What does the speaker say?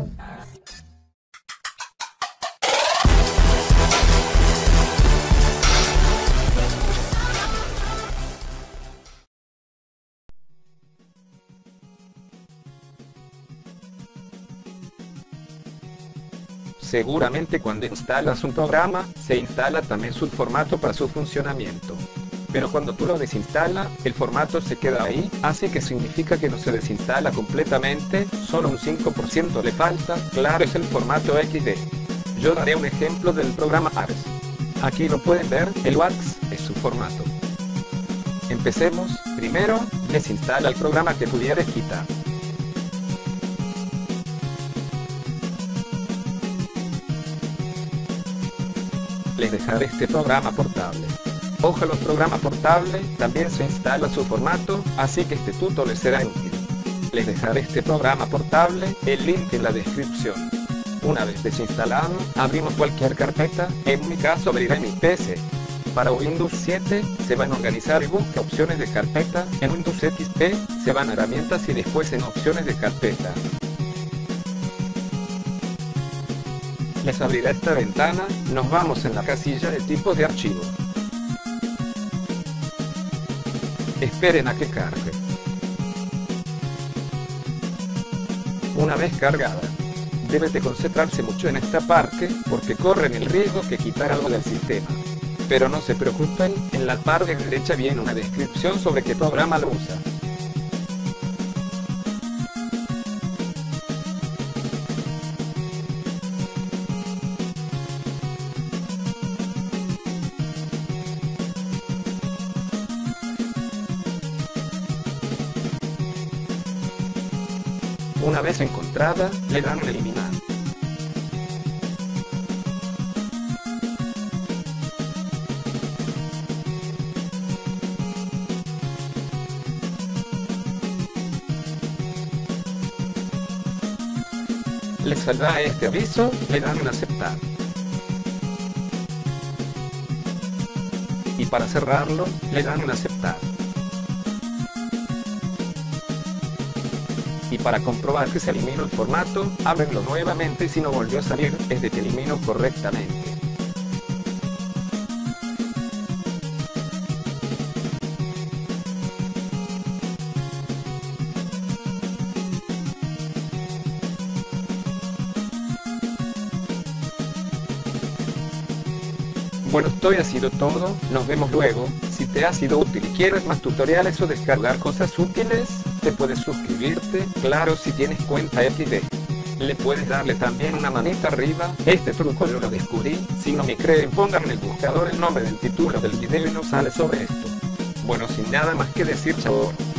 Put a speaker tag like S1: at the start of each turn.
S1: Seguramente cuando instalas un programa, se instala también su formato para su funcionamiento. Pero cuando tú lo desinstalas, el formato se queda ahí, así que significa que no se desinstala completamente, solo un 5% le falta, claro, es el formato XD. Yo daré un ejemplo del programa Ars. Aquí lo pueden ver, el WAX es su formato. Empecemos, primero, desinstala el programa que pudieras quitar. Les dejaré este programa portable. Ojo, los programas portables también se instala su formato, así que este tuto les será útil. Les dejaré este programa portable, el link en la descripción. Una vez desinstalado, abrimos cualquier carpeta, en mi caso abriré mi PC. Para Windows 7, se van a organizar y busca opciones de carpeta, en Windows XP, se van a herramientas y después en opciones de carpeta. Les abrirá esta ventana, nos vamos en la casilla de tipo de archivo. Esperen a que cargue. Una vez cargada, deben de concentrarse mucho en esta parte, porque corren el riesgo de quitar algo del sistema. Pero no se preocupen, en la parte derecha viene una descripción sobre qué programa lo usa. Una vez encontrada, le dan a eliminar. Les saldrá este aviso, le dan en aceptar. Y para cerrarlo, le dan en aceptar. Y para comprobar que se eliminó el formato, ábrenlo nuevamente y si no volvió a salir, es de que eliminó correctamente. Bueno, esto ha sido todo, nos vemos luego. Si te ha sido útil y quieres más tutoriales o descargar cosas útiles, te puedes suscribirte, claro, si tienes cuenta XD. Le puedes darle también una manita arriba, este truco yo lo descubrí, si no me creen pongan en el buscador el nombre del título del video y nos sale sobre esto. Bueno, sin nada más que decir, chao.